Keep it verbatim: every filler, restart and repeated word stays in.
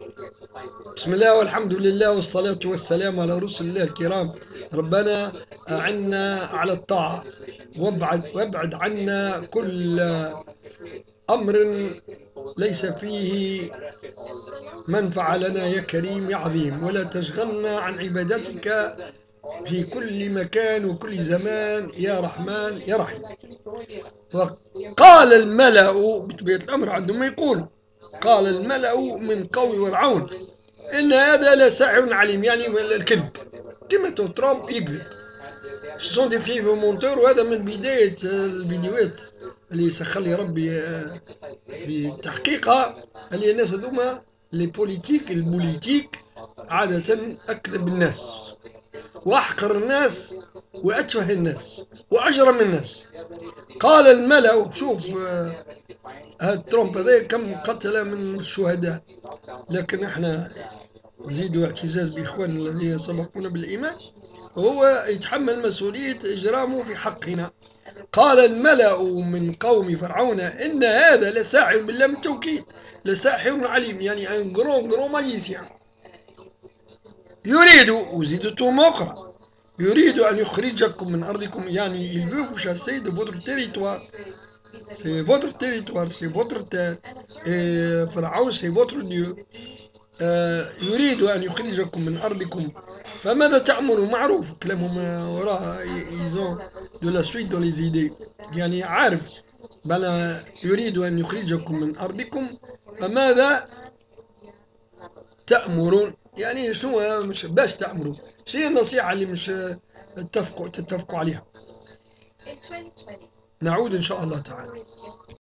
بسم الله والحمد لله والصلاة والسلام على رسل الله الكرام. ربنا أعنا على الطاعة وابعد, وابعد عنا كل أمر ليس فيه منفعة لنا يا كريم يا عظيم، ولا تشغلنا عن عبادتك في كل مكان وكل زمان يا رحمن يا رحيم. وقال الملأ، بطبيعة الأمر عندهم يقولوا، قال الملأ من قوم فرعون إن هذا لساحر عليم، يعني الكذب كما ترامب يكذب. سون دي في مونتور، وهذا من بداية الفيديوهات اللي سخر لي ربي في تحقيقها، اللي الناس هذوما لي بوليتيك البوليتيك عادة أكذب الناس وأحقر الناس وأتفه الناس وأجرم الناس. قال الملأ، شوف هذا ترامب هذا كم قتل من الشهداء، لكن احنا نزيدوا اعتزاز بإخواننا الذين سبقونا بالإيمان، وهو يتحمل مسؤولية إجرامه في حقنا. قال الملأ من قوم فرعون إن هذا لساحر، بالله من التوكيد، لساحر عليم، يعني ان غرون غرون ماجيسيان. يريد، وزيدتهم أخرى، يريد أن يخرجكم من أرضكم، يعني il veut vous chasser de votre territoire. C'est votre territoire, c'est votre terre. Et Pharaon, c'est votre Dieu. آه يريد أن يخرجكم من أرضكم فماذا تعملون؟ معروف كلامهم وراها يزون دو لا سويت دو لي زيدي، يعني عارف بلا يريد أن يخرجكم من أرضكم فماذا تأمرون، يعني شنو مش باش تأمرون، شنو النصيحة اللي مش تتفقوا تتفقوا عليها. نعود إن شاء الله تعالى.